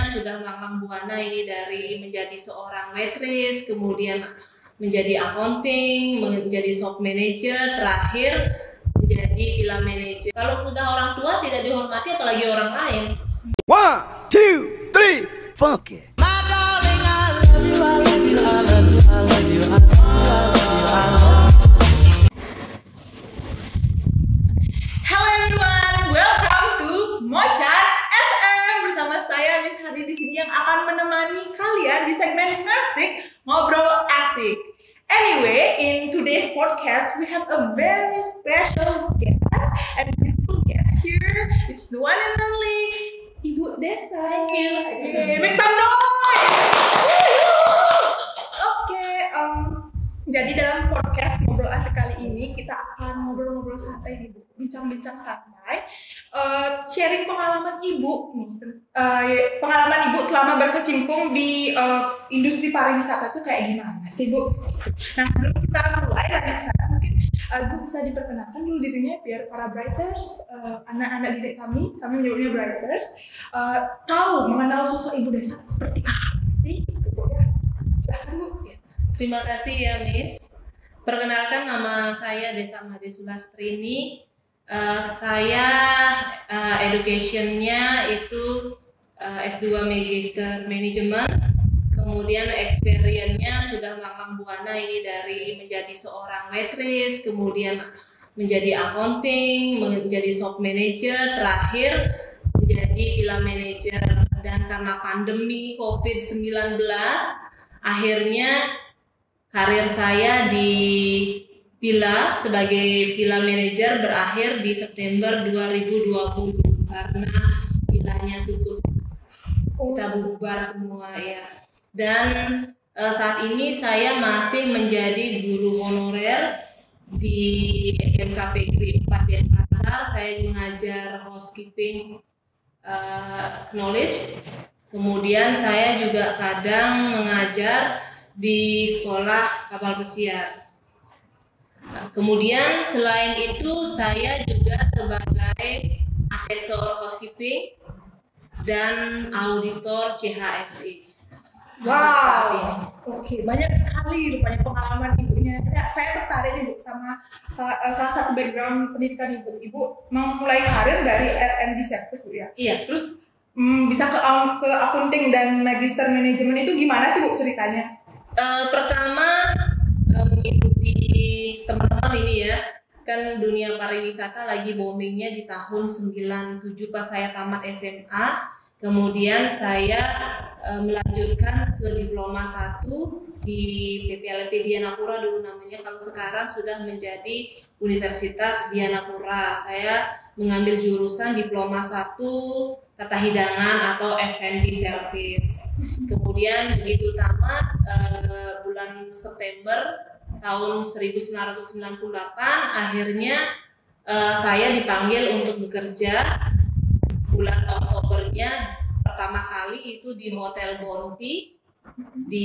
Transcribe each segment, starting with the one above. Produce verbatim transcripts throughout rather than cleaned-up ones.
sudah melanglang buana ini dari menjadi seorang waitress, kemudian menjadi accounting, menjadi shop manager, terakhir menjadi villa manager. Kalau udah orang tua tidak dihormati, apalagi orang lain. One, two, three, fuck it. My darling, I love you, I love you, I love you, I love you, I love you, I love you. Hello everyone, welcome to Mocha F M bersama saya Miss Hardy di sini yang akan menemani kalian di segmen Ngasik Ngobrol Asik. Anyway, in today's podcast we have a very special guest and beautiful guest here. It's the one and only Ibu Desa. Thank you. Okay, make some noise. Oke, okay, um, jadi dalam podcast Ngobrol Asik kali ini kita akan ngobrol-ngobrol santai, Ibu. Bincang-bincang santai, uh, sharing pengalaman ibu, uh, pengalaman ibu selama berkecimpung di uh, industri pariwisata itu kayak gimana sih, Bu? Nah, sebelum kita mulai lagi ke sana, mungkin uh, Bu bisa diperkenalkan dulu dirinya biar para Brighters, uh, anak-anak didik kami, kami menyebutnya Brighters, uh, tahu mengenal sosok Ibu Desa seperti apa sih, gitu, Bu ya. Silahkan, Bu. Terima kasih ya, Miss. Perkenalkan, nama saya Desa Made Sulastrini. Uh, saya uh, education-nya itu uh, S dua Magister Management, kemudian experience-nya sudah melanglang buana ini dari menjadi seorang waitress, kemudian menjadi accounting, menjadi shop manager, terakhir menjadi villa manager. Dan karena pandemi covid sembilan belas, akhirnya karir saya di Villa sebagai villa manager berakhir di September dua ribu dua puluh karena villanya tutup. Kita bubar semua ya. Dan e, saat ini saya masih menjadi guru honorer di S M K Negeri empat Denpasar. Saya mengajar housekeeping uh, knowledge. Kemudian saya juga kadang mengajar di sekolah kapal pesiar. Kemudian selain itu saya juga sebagai asesor housekeeping dan auditor C H S I. Wow, oke, okay. Banyak sekali rupanya pengalaman ibunya. Ya, saya tertarik nih Bu sama salah, salah satu background pendidikan ibu. Ibu memulai karir dari R and D service Bu ya. Iya. Terus hmm, bisa ke ke accounting dan magister manajemen itu gimana sih Bu ceritanya? Uh, pertama uh, mengikuti teman-teman ini ya, kan dunia pariwisata lagi boomingnya di tahun sembilan puluh tujuh pas saya tamat S M A. Kemudian saya e, melanjutkan ke diploma satu di P P L P Dianapura dulu namanya, kalau sekarang sudah menjadi Universitas Dianapura. Saya mengambil jurusan diploma satu tata hidangan atau F and B service. Kemudian begitu tamat e, bulan September tahun seribu sembilan ratus sembilan puluh delapan, akhirnya uh, saya dipanggil untuk bekerja bulan Oktobernya pertama kali itu di Hotel Bonti di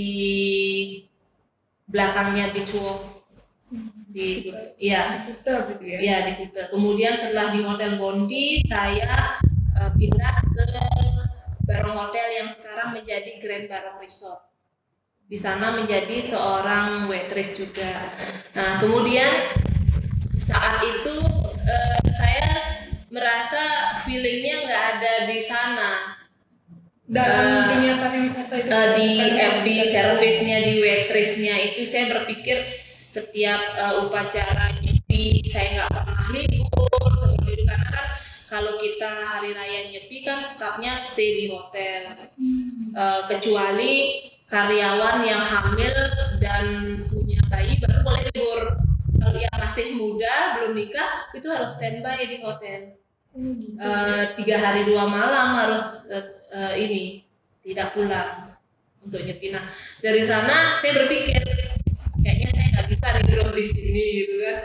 belakangnya Beach Walk di ya ya di Kuta. Kemudian setelah di Hotel Bonti saya uh, pindah ke Barong Hotel yang sekarang menjadi Grand Barong Resort. Di sana menjadi seorang waitress juga. Nah, kemudian saat itu eh, saya merasa feelingnya nggak ada di sana. Dalam uh, dunia pariwisata itu. Uh, di F B service-nya, di waitress-nya itu saya berpikir setiap uh, upacara nyepi saya nggak pernah libur seperti itu, karena kan kalau kita hari raya nyepi kan staffnya stay di hotel, uh, kecuali karyawan yang hamil dan punya bayi baru boleh libur. Kalau yang masih muda belum nikah itu harus standby di hotel. Oh, gitu. uh, tiga hari dua malam harus uh, uh, ini tidak pulang untuk nyepi. Nah, dari sana saya berpikir kayaknya saya nggak bisa nih terus di sini gitu kan.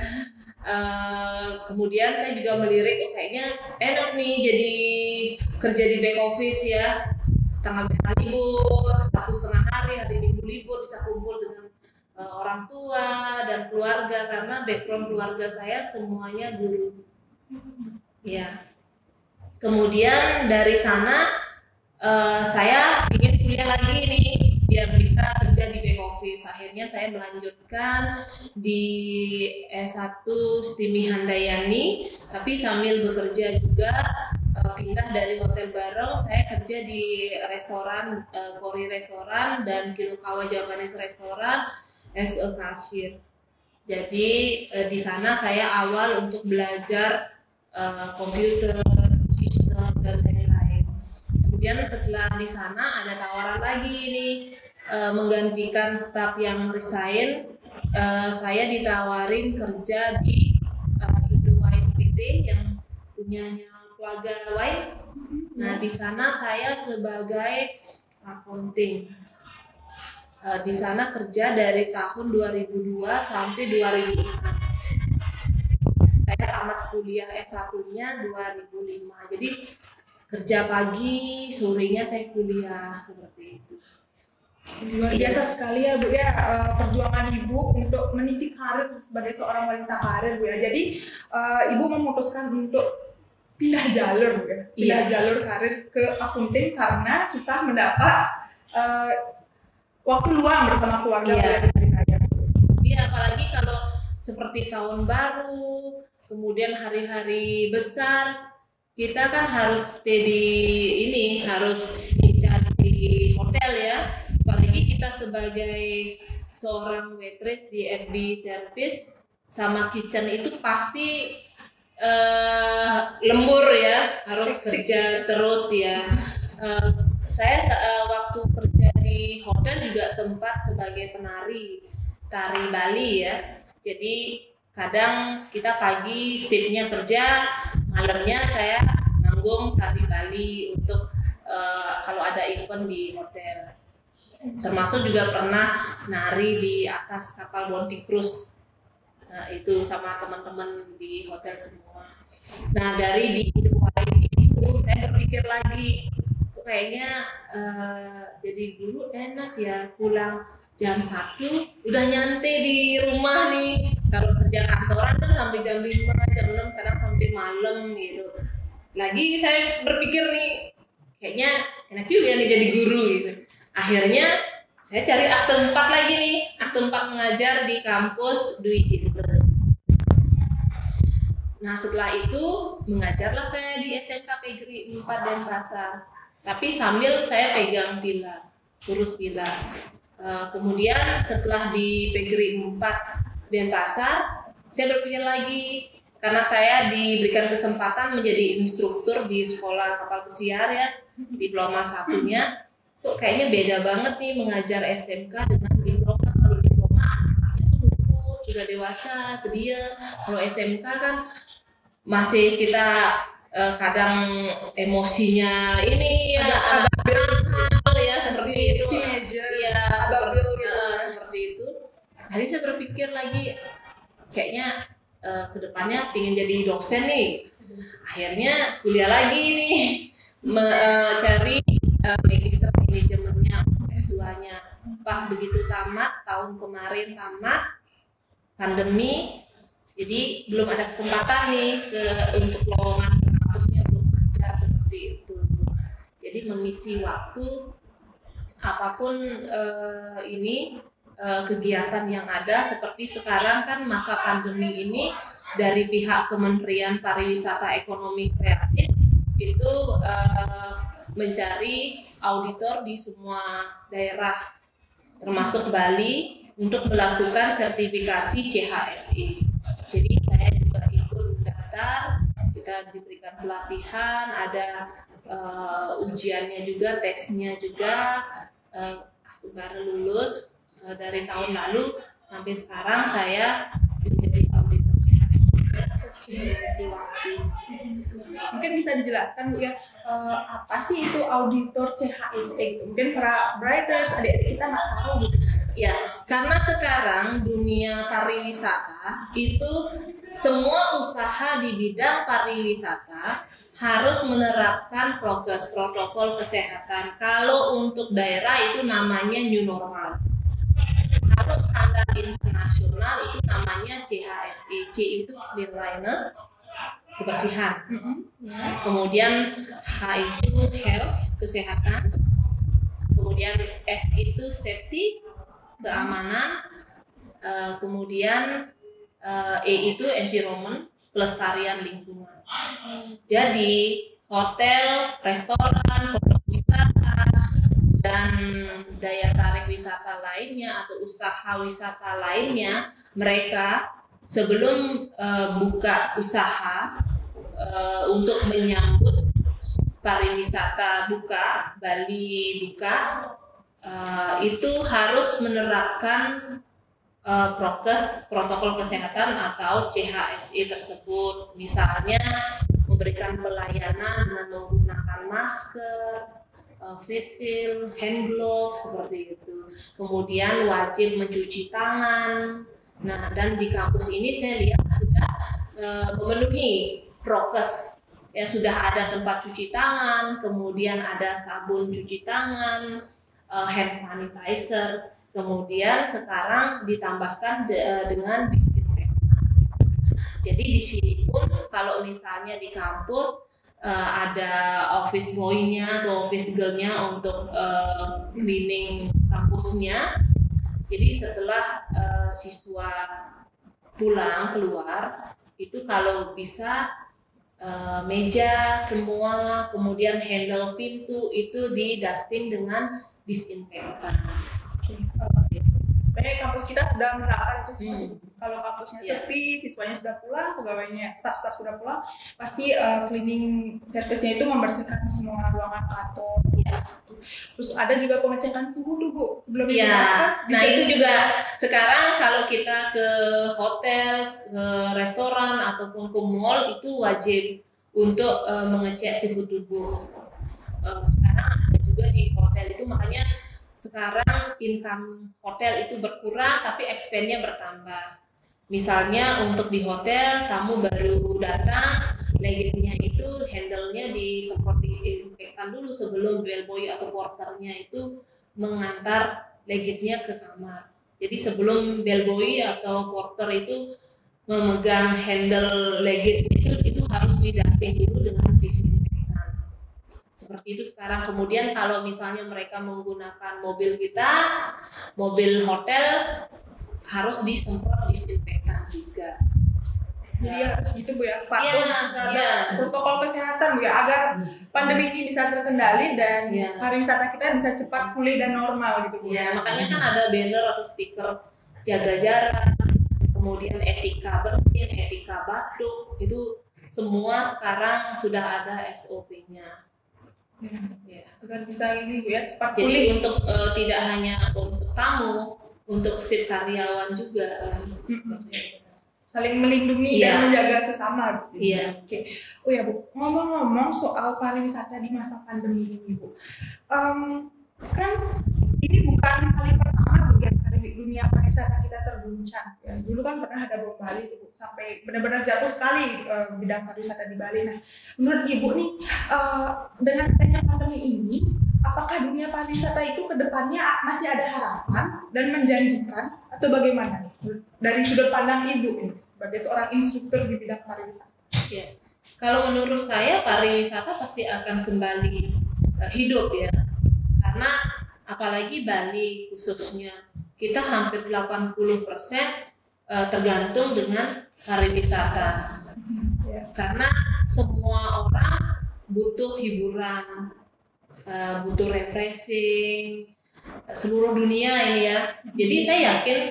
Uh, kemudian saya juga melirik, oh kayaknya enak nih jadi kerja di back office ya. Tanggal merah libur, satu setengah hari, hari minggu libur, bisa kumpul dengan uh, orang tua dan keluarga, karena background keluarga saya semuanya guru. Ya. Kemudian dari sana uh, saya ingin kuliah lagi nih biar bisa kerja di back office. Akhirnya saya melanjutkan di S satu STIMI Handayani, tapi sambil bekerja juga, uh, pindah dari hotel bareng, saya kerja di restoran, uh, Kori restoran dan Kinukawa Japanese restoran as a cashier. Jadi uh, di sana saya awal untuk belajar uh, komputer, sistem dan lain-lain. Kemudian setelah di sana ada tawaran lagi nih, uh, menggantikan staf yang resign. Uh, saya ditawarin kerja di uh, Indo Wine P T yang punyanya Plaga Wine. Nah di sana saya sebagai accounting. Uh, di sana kerja dari tahun dua ribu dua sampai dua ribu enam. Saya tamat kuliah S satu-nya dua ribu lima. Jadi kerja pagi, sorenya saya kuliah seperti itu. Luar biasa sekali ya Bu ya, uh, perjuangan Ibu untuk meniti karir sebagai seorang wanita karir Bu ya. Jadi uh, Ibu memutuskan untuk pindah jalur Bu ya. Pindah Iya. jalur karir ke akunting karena susah mendapat uh, waktu luang bersama keluarga. Iya. Bu ya. Iya, apalagi kalau seperti tahun baru, kemudian hari-hari besar, kita kan harus stay di ini, harus ngecas di hotel ya. Apalagi kita sebagai seorang waitress di F B service sama kitchen itu pasti eh, lembur ya, harus kerja terus ya. Eh, saya eh, waktu kerja di hotel juga sempat sebagai penari tari Bali ya. Jadi kadang kita pagi shiftnya kerja, malamnya saya manggung tari Bali untuk uh, kalau ada event di hotel. Termasuk juga pernah nari di atas kapal Bounty Cruise. Nah, itu sama teman-teman di hotel semua. Nah dari di Dubai itu saya berpikir lagi, kayaknya uh, jadi guru enak ya, pulang jam satu udah nyantai di rumah nih. Kalau kerja kantoran kan sampai jam lima, jam enam, kadang sampai malam gitu. Lagi saya berpikir nih, kayaknya enak juga nih jadi guru gitu. Akhirnya saya cari akte empat lagi nih, akte empat mengajar di kampus Dwi Citra. Nah setelah itu mengajarlah saya di S M K Negeri empat Denpasar. Tapi sambil saya pegang pilar, kurus pilar. Uh, kemudian setelah di Negeri empat Denpasar, saya berpikir lagi, karena saya diberikan kesempatan menjadi instruktur di sekolah kapal pesiar ya, diploma satunya. Kok kayaknya beda banget nih mengajar S M K dengan diploma. Kalau diploma anak-anaknya tuh nurut, sudah dewasa, pendiam. Kalau S M K kan masih kita uh, kadang emosinya ini ya anak-anak ya seperti itu. Iya, seperti, uh, seperti itu. Hari saya berpikir lagi, kayaknya uh, kedepannya pengen jadi dosen nih. Akhirnya kuliah lagi nih, me, uh, cari uh, magister manajemennya S dua-nya. Pas begitu tamat, tahun kemarin tamat, pandemi, jadi belum ada kesempatan nih ke untuk lowongan ke kampusnya, belum ada seperti itu. Jadi mengisi waktu apapun uh, ini uh, kegiatan yang ada, seperti sekarang kan masa pandemi ini dari pihak Kementerian Pariwisata Ekonomi Kreatif itu uh, mencari auditor di semua daerah termasuk Bali untuk melakukan sertifikasi C H S I. Jadi saya juga ikut daftar, kita diberikan pelatihan, ada uh, ujiannya juga, tesnya juga. Uh, Astugara lulus uh, dari tahun lalu sampai sekarang saya menjadi auditor C H S I mengisi waktu. Mungkin bisa dijelaskan Bu ya, uh, apa sih itu auditor C H S I? Mungkin para writers, adik-adik kita nggak tahu gitu. Ya, karena sekarang dunia pariwisata itu semua usaha di bidang pariwisata harus menerapkan prokes, protokol kesehatan. Kalau untuk daerah itu namanya new normal. Kalau standar internasional itu namanya C H S I. C itu cleanliness, kebersihan. Mm-mm. Kemudian H itu health, kesehatan. Kemudian S itu safety, keamanan. Uh, kemudian uh, E itu environment, pelestarian lingkungan. Jadi hotel, restoran, pondok wisata, dan daya tarik wisata lainnya atau usaha wisata lainnya, mereka sebelum uh, buka usaha uh, untuk menyambut pariwisata buka, Bali buka, uh, itu harus menerapkan uh, prokes, protokol kesehatan atau C H S I tersebut. Misalnya memberikan pelayanan dengan menggunakan masker, uh, face shield, hand glove seperti itu. Kemudian wajib mencuci tangan. Nah, dan di kampus ini saya lihat sudah uh, memenuhi prokes. Ya, sudah ada tempat cuci tangan, kemudian ada sabun cuci tangan, uh, hand sanitizer, kemudian sekarang ditambahkan de- dengan disinfektan. Jadi di sini pun kalau misalnya di kampus uh, ada office boy-nya atau office girl-nya untuk uh, cleaning kampusnya. Jadi setelah uh, siswa pulang keluar itu kalau bisa Uh, meja semua, kemudian handle pintu itu di dusting dengan disinfektan. Oke, okay. Sebenarnya kampus kita sudah menerapkan itu semua. Hmm. Kalau kampusnya yeah. sepi, siswanya sudah pulang, pegawainya, staff-staff sudah pulang, pasti uh, cleaning service-nya itu membersihkan semua ruangan kantor. Ya. Terus ada juga pengecekan suhu tuh Bu, sebelum ya. dimasukkan. Nah itu juga sekarang kalau kita ke hotel, ke restoran ataupun ke mall itu wajib untuk uh, mengecek suhu tubuh. Uh, sekarang ada juga di hotel itu, makanya sekarang income hotel itu berkurang tapi expense-nya bertambah. Misalnya untuk di hotel tamu baru datang, legitnya itu handle-nya disemprot disinfektan dulu sebelum bellboy atau porternya itu mengantar legitnya ke kamar. Jadi sebelum bellboy atau porter itu memegang handle legit itu itu harus didusting dulu dengan disinfektan. Seperti itu sekarang. Kemudian kalau misalnya mereka menggunakan mobil kita, mobil hotel harus disemprot disinfektan juga. Jadi ya. harus gitu Bu ya, patuh ya, terhadap ya. protokol kesehatan Bu ya, agar pandemi ini bisa terkendali dan ya. pariwisata kita bisa cepat pulih dan normal gitu Bu. Ya, makanya kan ada banner atau stiker jaga jarak, kemudian etika bersin, etika batuk, itu semua sekarang sudah ada S O P-nya. Ya. Ya. Agar bisa ini Bu ya, cepat Jadi pulih. untuk uh, tidak hanya untuk tamu, untuk si karyawan juga. Hmm. Saling melindungi ya. dan menjaga sesama gitu. Iya. Oke. Oh ya Bu, ngomong-ngomong soal pariwisata di masa pandemi ini Bu, um, kan ini bukan kali pertama Bu ya kali dunia pariwisata kita terguncang. Ya, dulu kan pernah ada bom Bali itu Bu, sampai benar-benar jatuh sekali uh, bidang pariwisata di Bali. Nah, menurut Ibu nih uh, dengan adanya pandemi ini, apakah dunia pariwisata itu kedepannya masih ada harapan dan menjanjikan atau bagaimana nih dari sudut pandang Ibu ini sebagai seorang instruktur di bidang pariwisata? Ya, kalau menurut saya pariwisata pasti akan kembali uh, hidup ya, karena apalagi Bali khususnya kita hampir delapan puluh persen uh, tergantung dengan pariwisata, ya. Karena semua orang butuh hiburan, uh, butuh refreshing. Seluruh dunia ini ya. Jadi saya yakin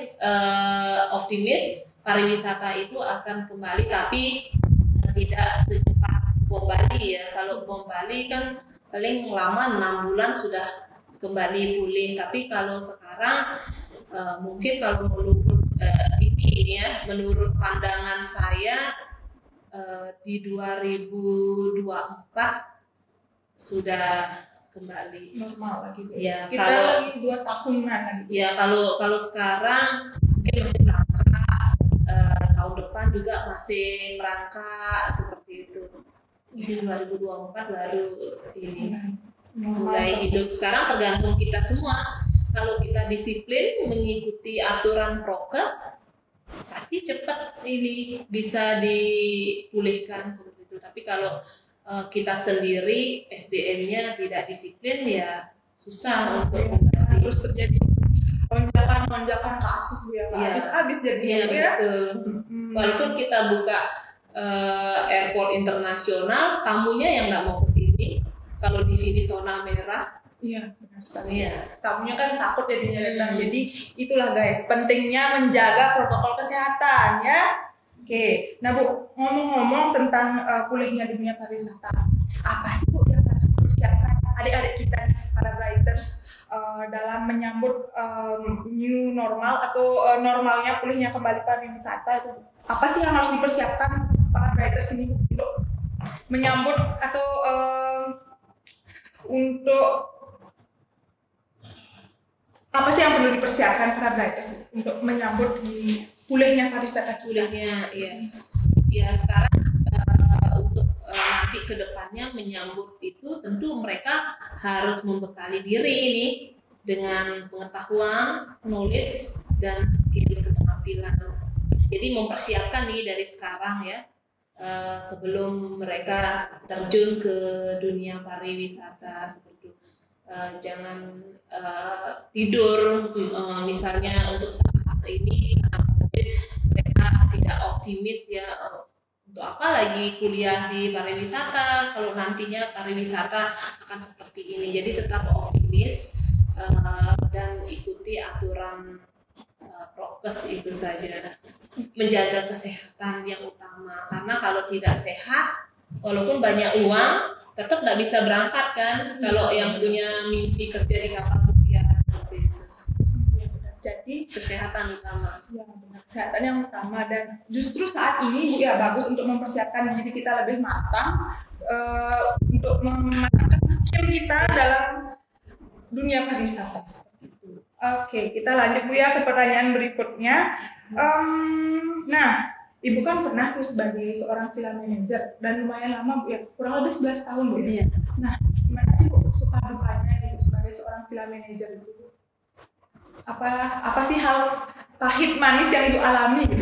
uh, optimis pariwisata itu akan kembali, tapi tidak secepat bom Bali ya. Kalau bom Bali kan paling lama enam bulan sudah kembali pulih. Tapi kalau sekarang uh, mungkin kalau menurut uh, ini ya, menurut pandangan saya uh, di dua ribu dua puluh empat sudah kembali normal lagi ya. Sekitar Kalau dua tahunan lagi. Ya kalau kalau sekarang mungkin masih merangkak, uh, tahun depan juga masih merangkak seperti itu. Di dua ribu dua puluh empat baru ini normal, mulai hidup. Sekarang tergantung kita semua. Kalau kita disiplin mengikuti aturan prokes, pasti cepat ini bisa dipulihkan seperti itu. itu. Tapi kalau uh, kita sendiri S D M-nya tidak disiplin ya susah untuk kembali. Terus terjadi lonjakan-lonjakan kasus Bu ya, Iya. habis-habis jadi Iya, Bu ya. betul. Hmm. Walaupun kita buka uh, airport internasional, tamunya yang nggak mau ke sini. Kalau di sini zona merah, Iya, benar sekali. iya. Tamunya kan takut jadinya datang. Hmm. Jadi itulah guys, pentingnya menjaga protokol kesehatan ya. Oke, nah Bu, ngomong-ngomong tentang uh, pulihnya dunia pariwisata, apa sih Bu yang harus dipersiapkan adik-adik kita nih, para writers uh, dalam menyambut um, new normal atau uh, normalnya pulihnya kembali pariwisata itu? Apa sih yang harus dipersiapkan para writers ini Bu, untuk menyambut atau um, untuk apa sih yang perlu dipersiapkan para writers untuk menyambut di pulihnya pariwisata kita? Pulihnya, ya. Ya sekarang uh, untuk uh, nanti kedepannya menyambut itu tentu mereka harus membekali diri ini dengan pengetahuan, knowledge dan skill keterampilan. Jadi mempersiapkan nih dari sekarang ya uh, sebelum mereka terjun ke dunia pariwisata seperti itu. Uh, jangan uh, tidur uh, misalnya untuk saat ini mereka tidak optimis ya uh, untuk apa lagi kuliah di pariwisata kalau nantinya pariwisata akan seperti ini. Jadi tetap optimis uh, dan ikuti aturan uh, prokes itu saja, menjaga kesehatan yang utama karena kalau tidak sehat walaupun banyak uang tetap nggak bisa berangkat kan kalau yang punya mimpi kerja di kapal pesiar seperti itu. Ya, benar. Jadi Kesehatan utama. ya benar, kesehatan yang utama dan justru saat ini Bu ya bagus untuk mempersiapkan diri kita lebih matang uh, untuk mematangkan skill kita dalam dunia pariwisata seperti itu. Oke, kita lanjut Bu ya ke pertanyaan berikutnya. Um, nah, Ibu kan pernah tuh sebagai seorang film manager dan lumayan lama Bu ya, kurang lebih sebelas tahun Bu ya. Iya. Nah, gimana sih Bu suka dukanya Ibu sebagai seorang film manager itu? Apa apa sih hal pahit manis yang Ibu alami gitu?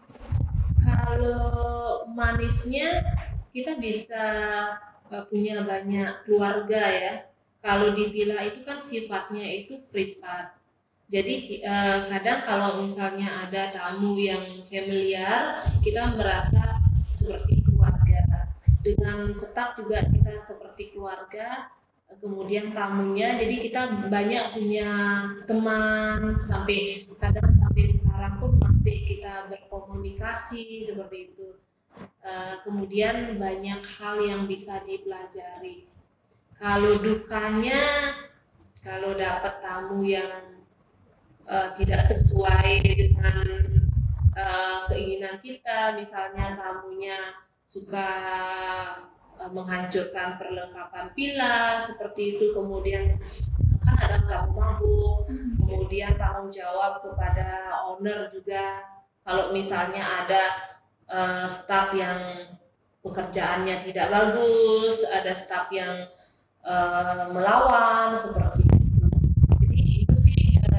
Kalau manisnya kita bisa uh, punya banyak keluarga ya. Kalau di villa itu kan sifatnya itu privat. Jadi uh, kadang kalau misalnya ada tamu yang familiar, kita merasa seperti keluarga. Dengan staff juga kita seperti keluarga. Kemudian tamunya, jadi kita banyak punya teman sampai kadang sampai sekarang pun masih kita berkomunikasi seperti itu. Uh, kemudian banyak hal yang bisa dipelajari. Kalau dukanya, kalau dapat tamu yang Uh, tidak sesuai dengan uh, keinginan kita, misalnya tamunya suka uh, menghancurkan perlengkapan villa seperti itu, kemudian kan ada tamu mabuk, kemudian tanggung jawab kepada owner juga. Kalau misalnya ada uh, staf yang pekerjaannya tidak bagus, ada staf yang uh, melawan seperti itu. Jadi itu sih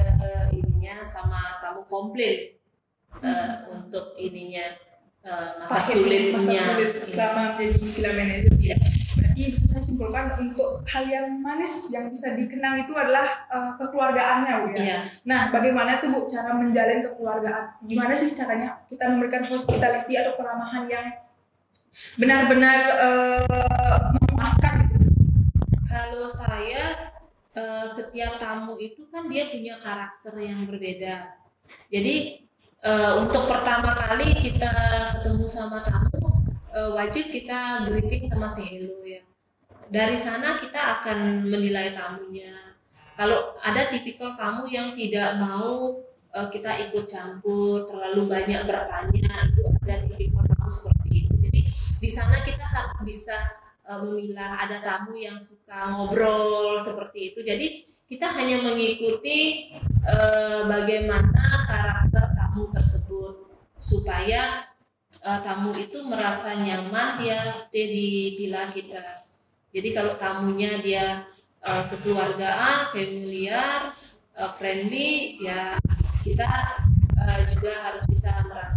sama tamu komplain uh, untuk ininya uh, masa Pahit, sulitnya masa sulit selama menjadi film manager ya. Berarti bisa saya simpulkan untuk hal yang manis yang bisa dikenang itu adalah uh, kekeluargaannya Bu ya. Iya. Nah, bagaimana tuh Bu cara menjalin kekeluargaan? Gimana sih caranya kita memberikan hospitality atau keramahan yang benar-benar uh, memuaskan? Kalau saya Uh, setiap tamu itu kan dia punya karakter yang berbeda. Jadi uh, untuk pertama kali kita ketemu sama tamu, uh, wajib kita greeting sama say hello ya. Dari sana kita akan menilai tamunya. Kalau ada tipikal tamu yang tidak mau uh, kita ikut campur, terlalu banyak bertanya, itu ada tipikal tamu seperti itu. Jadi di sana kita harus bisa memilah, ada tamu yang suka ngobrol seperti itu. Jadi kita hanya mengikuti uh, bagaimana karakter tamu tersebut supaya uh, tamu itu merasa nyaman dia stay di villa kita. Jadi kalau tamunya dia uh, kekeluargaan, familiar, uh, friendly, ya kita uh, juga harus bisa merangkul mereka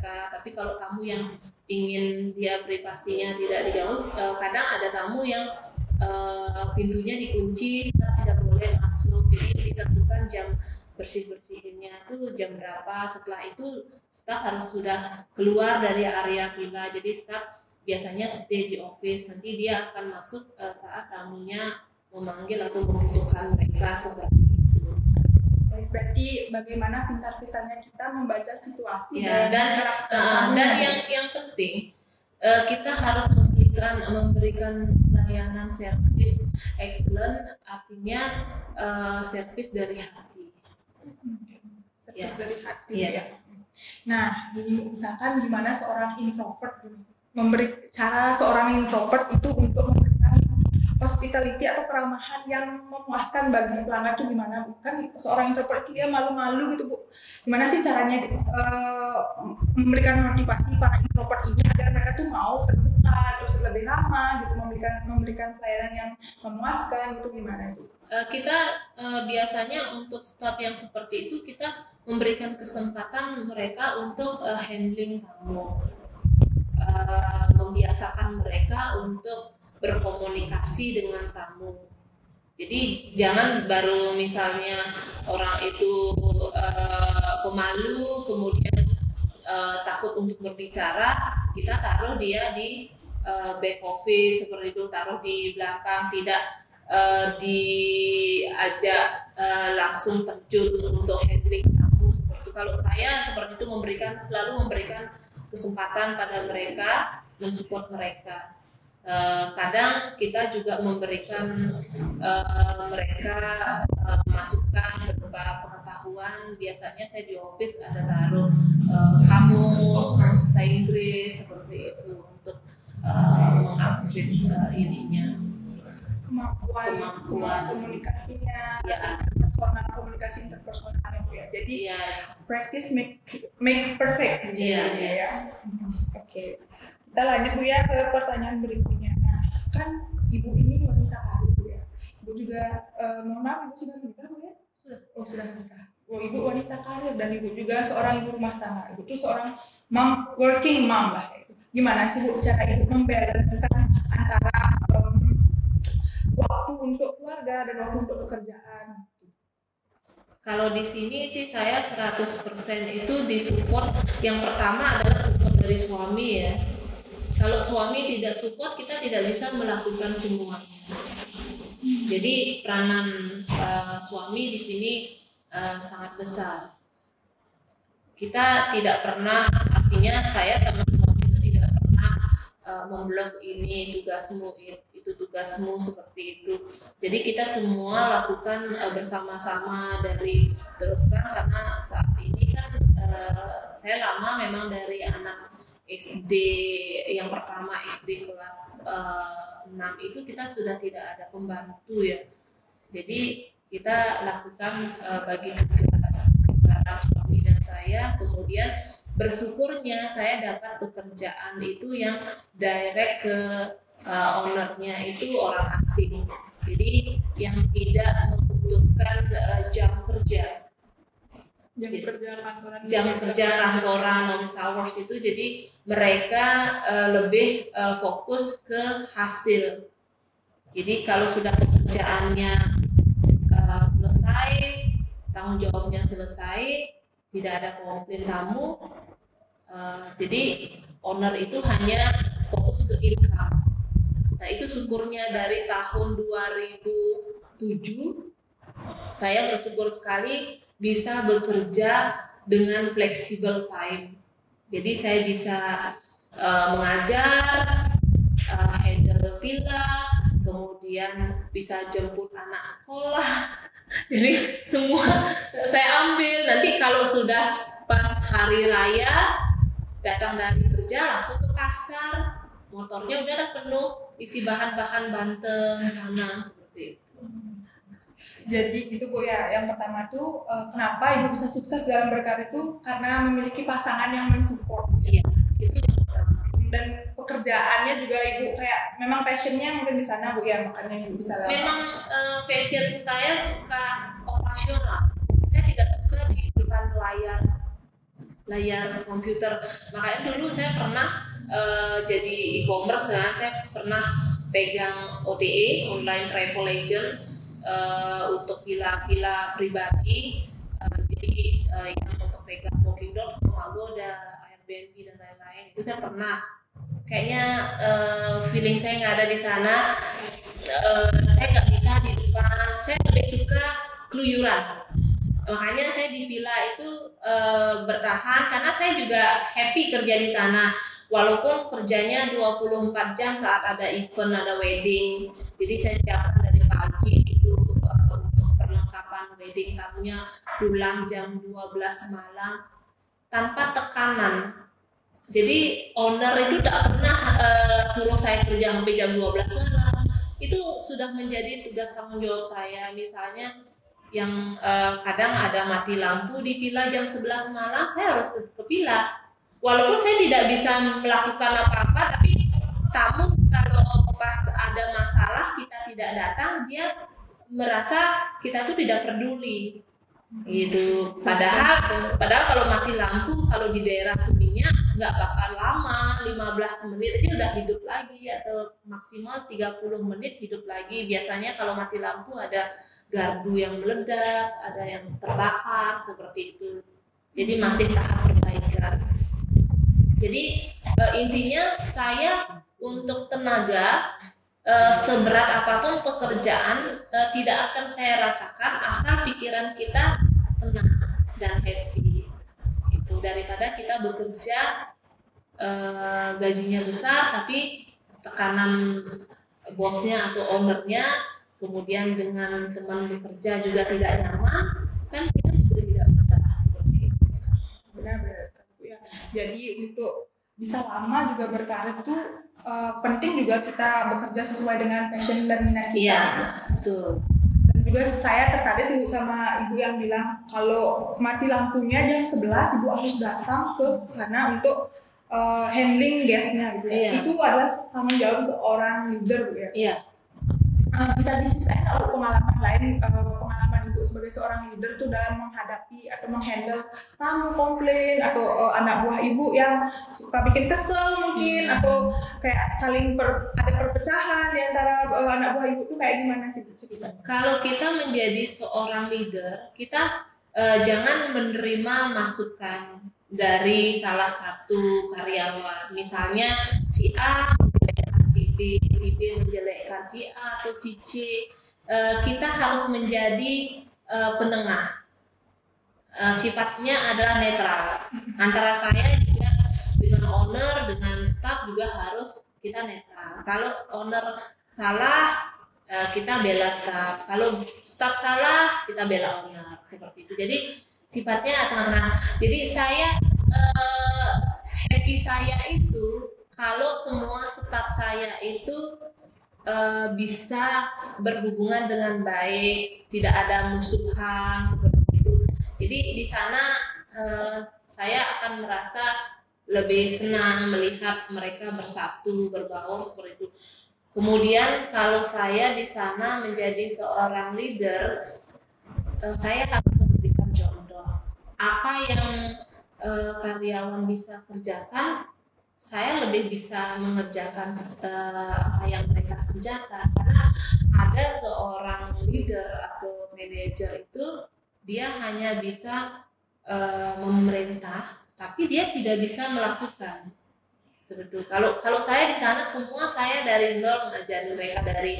mereka. Tapi kalau tamu yang ingin dia privasinya tidak diganggu, uh, kadang ada tamu yang uh, pintunya dikunci, staff tidak boleh masuk. Jadi ditentukan jam bersih-bersihinnya itu jam berapa. Setelah itu staff harus sudah keluar dari area villa. Jadi staff biasanya stay di office. Nanti dia akan masuk uh, saat tamunya memanggil atau membutuhkan mereka seperti itu. Berarti bagaimana pintar-pintarnya kita membaca situasi Ya, dan karakter uh, tamu. dan yang yang penting uh, kita harus memberikan memberikan layanan servis excellent, artinya uh, servis dari hati. Servis Ya. dari hati Iya. ya. Nah, gini misalkan gimana seorang introvert memberi cara seorang introvert itu untuk memberikan hospitality atau keramahan yang memuaskan bagi pelanggan itu gimana? Bukan seorang introvert itu dia malu-malu gitu Bu. Gimana sih caranya uh, memberikan motivasi para introvert ini agar mereka tuh mau terbuka, terus lebih ramah gitu, memberikan memberikan pelayanan yang memuaskan gitu gimana itu? Uh, kita uh, biasanya untuk staff yang seperti itu kita memberikan kesempatan mereka untuk uh, handling tamu, uh, membiasakan mereka untuk berkomunikasi dengan tamu. Jadi jangan baru misalnya orang itu uh, pemalu kemudian uh, takut untuk berbicara, kita taruh dia di uh, back office seperti itu, taruh di belakang, tidak uh, diajak uh, langsung terjun untuk handling tamu seperti itu. Kalau saya seperti itu memberikan selalu memberikan kesempatan pada mereka, mensupport mereka. Uh, kadang kita juga memberikan uh, mereka uh, masukan berupa pengetahuan. Biasanya saya di office ada taruh uh, kamus, bahasa Inggris seperti itu untuk uh, mengupgrade uh, ininya Kemampuan, Kemampuan. komunikasinya, Ya. personal komunikasi interpersonal ya Bu ya. Jadi Iya, practice make make perfect gitu Iya, ya, Bu, iya. ya. Oke. Kita lanjut Bu ya ke pertanyaan berikutnya. Nah, kan Ibu ini wanita karir Bu ya. Ibu juga eh, mohon maaf Ibu sudah menikah Bu ya? Sudah. Oh, sudah menikah. Oh, Ibu wanita karir dan Ibu juga seorang ibu rumah tangga. Ibu itu seorang mom, working mom lah itu. Gimana sih Bu cara Ibu membalancekan antara em, waktu untuk keluarga dan waktu untuk pekerjaan? kalau di sini sih saya seratus persen itu disupport. Yang pertama adalah support dari suami ya. Kalau suami tidak support, kita tidak bisa melakukan semuanya. Jadi peranan uh, suami di sini uh, sangat besar. Kita tidak pernah, artinya saya sama suami itu tidak pernah uh, memblok ini tugasmu, itu tugasmu seperti itu. Jadi kita semua lakukan uh, bersama-sama dari terus terang, karena saat ini kan uh, saya lama memang dari anak S D yang pertama S D kelas uh, enam itu kita sudah tidak ada pembantu ya. Jadi kita lakukan uh, bagi tugas antara suami dan saya. Kemudian bersyukurnya saya dapat pekerjaan itu yang direct ke uh, ownernya itu orang asing. Jadi yang tidak membutuhkan uh, jam kerja. Jam Jadi, kerja kantoran. jam kerja kantoran office hours itu, jadi mereka uh, lebih uh, fokus ke hasil. Jadi kalau sudah pekerjaannya uh, selesai, tanggung jawabnya selesai, tidak ada komplain tamu, uh, jadi owner itu hanya fokus ke income. Nah itu syukurnya dari tahun dua ribu tujuh saya bersyukur sekali bisa bekerja dengan flexible time. Jadi saya bisa uh, mengajar, uh, handle villa, kemudian bisa jemput anak sekolah. Jadi semua saya ambil. Nanti kalau sudah pas hari raya, datang dari kerja langsung ke pasar, motornya udah penuh, isi bahan-bahan banteng, canang seperti itu. Jadi gitu Bu ya, yang pertama tuh eh, kenapa Ibu bisa sukses dalam berkarir itu karena memiliki pasangan yang mensupport. Iya, itu yang pertama. Dan pekerjaannya juga Ibu kayak memang passionnya mungkin di sana Bu ya, makanya Ibu bisa lama. Memang uh, fashion saya suka operasional. Saya tidak suka di depan layar. layar komputer. Makanya dulu saya pernah uh, jadi e-commerce kan, saya pernah pegang O T A, online travel agent, uh, untuk villa-villa pribadi. Uh, jadi uh, yang untuk pegang booking dot com, Agoda, Airbnb dan lain-lain itu saya pernah. Kayaknya uh, feeling saya nggak ada di sana. Uh, saya nggak bisa di depan. Saya lebih suka keluyuran. Makanya saya di villa itu uh, bertahan karena saya juga happy kerja di sana. Walaupun kerjanya dua puluh empat jam saat ada event, ada wedding. Jadi saya siapkan dari pagi itu uh, untuk perlengkapan wedding, tamunya pulang jam dua belas malam tanpa tekanan. Jadi owner itu tidak pernah uh, suruh saya kerja sampai jam dua belas malam. Itu sudah menjadi tugas tanggung jawab saya. Misalnya yang uh, kadang ada mati lampu di villa jam sebelas malam, saya harus ke villa. Walaupun saya tidak bisa melakukan apa-apa, tapi tamu kalau pas ada masalah kita tidak datang, dia merasa kita tuh tidak peduli. Gitu. Padahal padahal kalau mati lampu, kalau di daerah Seminyak nggak bakal lama, lima belas menit aja udah hidup lagi, atau maksimal tiga puluh menit hidup lagi. Biasanya kalau mati lampu ada gardu yang meledak, ada yang terbakar, seperti itu. Jadi masih tahap perbaikan. Jadi e, intinya saya untuk tenaga e, seberat apapun pekerjaan e, tidak akan saya rasakan asal pikiran kita tenang dan happy. Itu daripada kita bekerja e, gajinya besar tapi tekanan bosnya atau ownernya, kemudian dengan teman bekerja juga tidak nyaman, kan kita juga tidak betah seperti itu. Benar-benar ya. Jadi untuk bisa lama juga berkarir itu uh, penting juga kita bekerja sesuai dengan passion dan minat kita. Iya, betul. Dan juga saya tertarik sih sama ibu yang bilang kalau mati lampunya jam sebelas ibu harus datang ke sana untuk uh, handling guestnya gitu. Iya. Itu adalah tanggung jawab seorang leader ya. Iya. Uh, bisa diceritain kalau pengalaman lain, uh, pengalaman ibu sebagai seorang leader tuh dalam menghadapi atau menghandle tamu komplain atau uh, anak buah ibu yang suka bikin kesel mungkin, hmm. atau kayak saling per, ada perpecahan di antara uh, anak buah ibu tuh kayak gimana sih Bu cerita? Kalau kita menjadi seorang leader, kita uh, jangan menerima masukan dari salah satu karyawan. Misalnya si A si B, si B menjelekkan si A atau si C. Uh, kita harus menjadi uh, penengah. Uh, sifatnya adalah netral. Antara saya juga dengan owner, dengan staff juga harus kita netral. Kalau owner salah, uh, kita bela staff. Kalau staff salah, kita bela owner. Seperti itu. Jadi sifatnya tengah-tengah. Jadi saya uh, happy saya itu kalau semua staf saya itu uh, bisa berhubungan dengan baik, tidak ada musuhan seperti itu. Jadi di sana uh, saya akan merasa lebih senang melihat mereka bersatu, berbaur seperti itu. Kemudian kalau saya di sana menjadi seorang leader, uh, saya harus memberikan contoh. Apa yang uh, karyawan bisa kerjakan, saya lebih bisa mengerjakan uh, apa yang mereka kerjakan, karena ada seorang leader atau manajer itu dia hanya bisa uh, memerintah, tapi dia tidak bisa melakukan. Seperti kalau kalau saya di sana semua saya dari nol mengajari mereka dari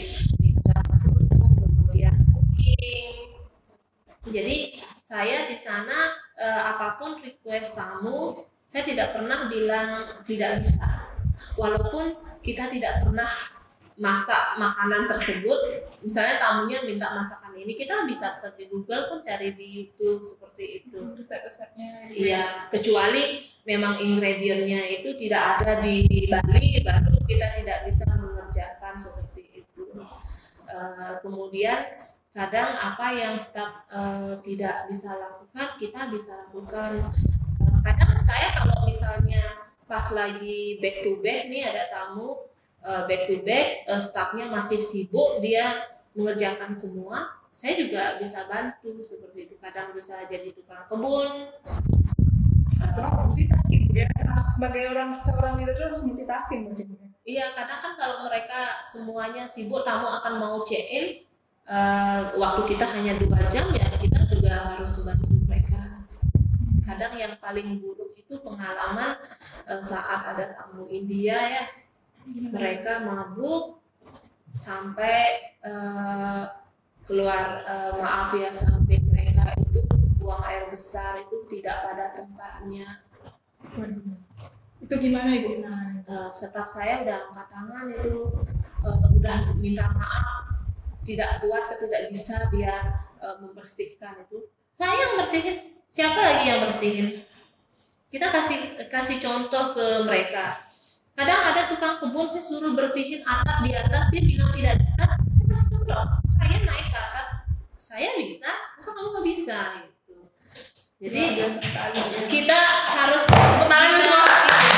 kemudian cooking. Jadi saya di sana uh, apapun request tamu, saya tidak pernah bilang tidak bisa. Walaupun kita tidak pernah masak makanan tersebut, misalnya tamunya minta masakan ini, kita bisa search di Google pun, cari di YouTube seperti itu. Resep-resepnya. Iya, kecuali memang ingredientnya itu tidak ada di Bali, baru kita tidak bisa mengerjakan seperti itu. Uh, kemudian kadang apa yang staff uh, tidak bisa lakukan, kita bisa lakukan. Kadang saya kalau misalnya pas lagi back to back nih ada tamu uh, back to back, uh, staffnya masih sibuk, dia mengerjakan semua, saya juga bisa bantu seperti itu. Kadang bisa jadi tukang kebun, Wah, multitasking ya. Harus sebagai orang seorang leader itu harus multitasking mungkin. Iya, kadang kan kalau mereka semuanya sibuk, tamu akan mau check in, uh, waktu kita hanya dua jam ya, kita juga harus bantu mereka. Kadang yang paling buruk itu pengalaman uh, saat ada tamu India ya, mereka mabuk sampai uh, keluar uh, maaf ya, sampai mereka itu buang air besar itu tidak pada tempatnya. Waduh. Itu gimana Ibu? Nah, Uh, staf saya udah angkat tangan itu, uh, udah minta maaf, tidak kuat, tidak bisa dia uh, membersihkan itu. Saya yang bersihin, siapa lagi yang bersihin? Kita kasih kasih contoh ke mereka. Kadang ada tukang kebun, saya suruh bersihin atap di atas, dia bilang tidak bisa. Saya kasih contoh, saya naik ke atap, saya bisa, masa kamu nggak bisa? Gitu. Jadi kita harus tangan bisa, semua.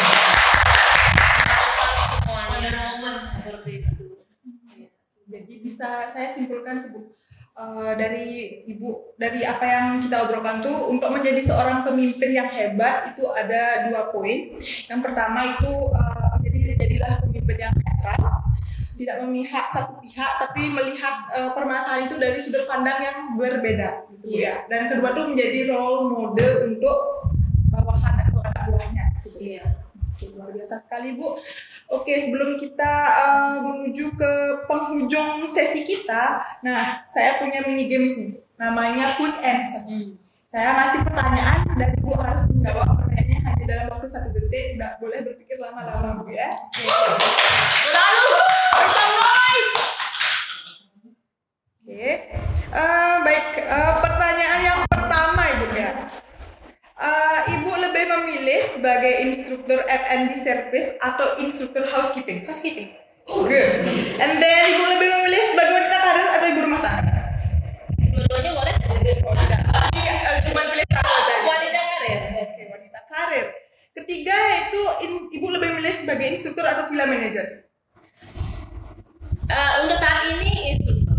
seperti itu. Jadi bisa saya simpulkan Ibu, uh, dari Ibu, dari apa yang kita obrolkan tuh, untuk menjadi seorang pemimpin yang hebat itu ada dua poin. Yang pertama itu uh, jadi jadilah pemimpin yang netral, tidak memihak satu pihak, tapi melihat uh, permasalahan itu dari sudut pandang yang berbeda, gitu ya. Dan kedua tuh menjadi role model untuk bawahan atau anak buahnya. Gitu. Iya. Luar biasa sekali Bu. Oke, sebelum kita uh, menuju ke penghujung sesi kita, nah saya punya mini games nih, namanya quick answer. Hmm. Saya ngasih pertanyaan dan Ibu harus menjawab pertanyaannya hanya dalam waktu satu detik, nggak boleh berpikir lama-lama Bu ya. Lalu, kita mulai. Oke, uh, baik. Uh, pertanyaan yang pertama Ibu ya. Uh, Ibu lebih memilih sebagai instruktur F and B service atau instruktur housekeeping? Housekeeping. Good. And then Ibu lebih memilih sebagai wanita karir atau ibu rumah tangga? Dua-duanya boleh? Oh tidak. Iya, uh, cuma pilih satu aja. Wanita karir. Oke, wanita karir. Ketiga yaitu in- Ibu lebih memilih sebagai instruktur atau villa manager? Uh, untuk saat ini instruktur.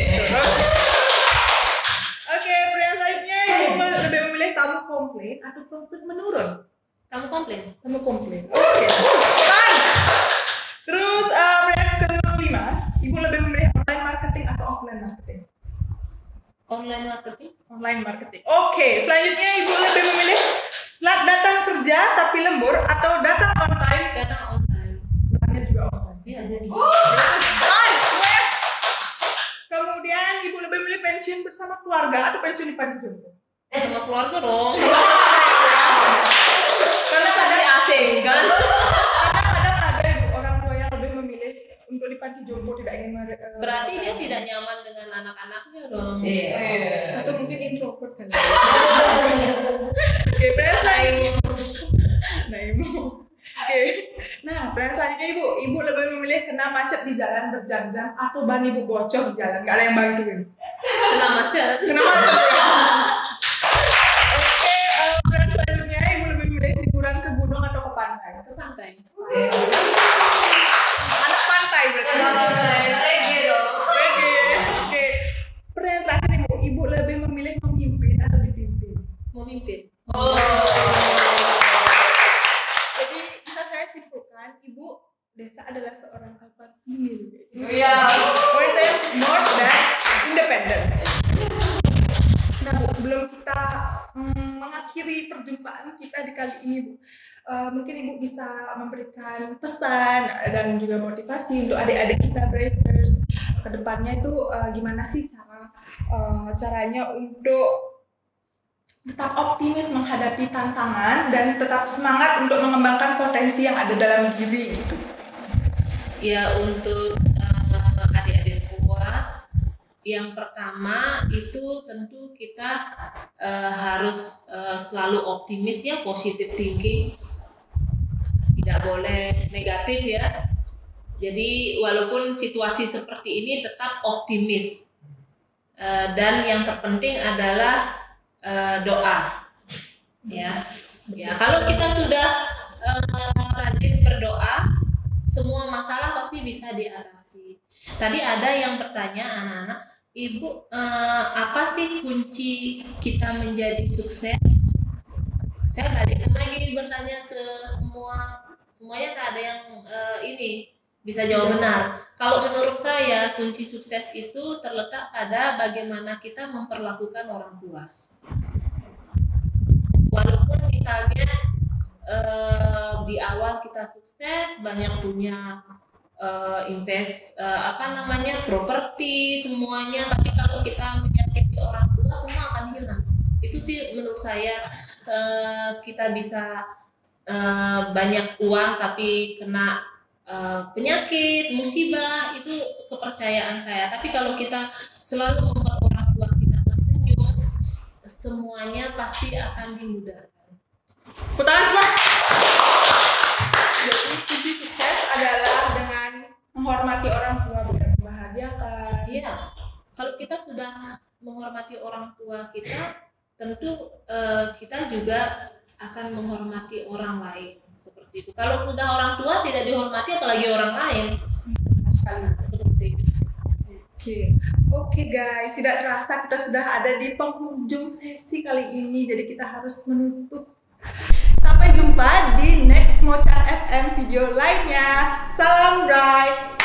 Oke, pria selanjutnya Ibu lebih memilih tamu komplain atau konflik menurun? Kamu komplain? Tamu komplain. Oke. Fine. Terus uh, pria kelima, Ibu lebih memilih online marketing atau offline marketing? Online marketing? Online marketing. Oke, selanjutnya Ibu lebih memilih telat datang kerja tapi lembur atau datang on time? Datang on time. Datangnya juga on time. Iya. Fine. Wait. Kemudian Ibu lebih memilih pensiun bersama keluarga atau pensiun di panti jompo? Sama keluarga dong. Karena Tadi kadang asing kan? kadang-kadang ada Ibu orang tua yang lebih memilih untuk di panti jompo, tidak ingin mer- uh, Berarti dia tidak nyaman dengan anak-anaknya dong. atau mungkin introvert kali. Oke, friends lain. Nah, Ibu. Oke. Nah, friends selanjutnya Ibu, Ibu lebih memilih kena macet di jalan berjam-jam atau ban Ibu bocor di jalan, nggak ada yang bantuin. Kena macet. Kena macet ya. Oke, uh, friends selanjutnya Ibu lebih memilih liburan ke gunung atau ke pantai? Ke pantai. Anak pantai berarti. Reggae dong. Oke. Oke. Pertanyaan terakhir Ibu, Ibu lebih memilih memimpin atau dipimpin? Memimpin. Jadi bisa saya simpulkan, Ibu Desa adalah seorang alpha female. Iya. Point is more than independent. Nah Bu, sebelum kita mm, mengakhiri perjumpaan kita di kali ini Bu, uh, mungkin Ibu bisa memberikan pesan dan juga motivasi untuk adik-adik kita breakers ke depannya itu uh, gimana sih cara uh, caranya untuk tetap optimis menghadapi tantangan dan tetap semangat untuk mengembangkan potensi yang ada dalam diri gitu. Ya, untuk uh, adik-adik semua, yang pertama itu tentu kita uh, harus uh, selalu optimis ya, positive thinking, tidak boleh negatif ya. Jadi walaupun situasi seperti ini tetap optimis. Uh, dan yang terpenting adalah Uh, doa, ya, ya. Kalau kita sudah uh, rajin berdoa, semua masalah pasti bisa diatasi. Tadi ada yang bertanya anak-anak, Ibu, uh, apa sih kunci kita menjadi sukses? saya balikkan lagi bertanya ke semua, semuanya tak ada yang uh, ini bisa jawab benar. Kalau menurut saya kunci sukses itu terletak pada bagaimana kita memperlakukan orang tua. Walaupun misalnya uh, di awal kita sukses, banyak punya uh, invest uh, apa namanya properti semuanya, tapi kalau kita menyakiti orang tua semua akan hilang. Itu sih menurut saya. Uh, kita bisa uh, banyak uang tapi kena uh, penyakit, musibah, itu kepercayaan saya. Tapi kalau kita selalu membuat orang tua kita tersenyum, semuanya pasti akan dimudahkan. Putangan semua. Jadi kunci sukses adalah dengan menghormati orang tua, membahagiakan. Iya, kalau kita sudah menghormati orang tua kita, tentu uh, kita juga akan menghormati orang lain seperti itu. Kalau sudah orang tua tidak dihormati, apalagi orang lain. Sekali seperti itu. Oke, oke guys, tidak terasa kita sudah ada di penghujung sesi kali ini, jadi kita harus menutup. Sampai jumpa di next Mocha F M video lainnya. Salam bright.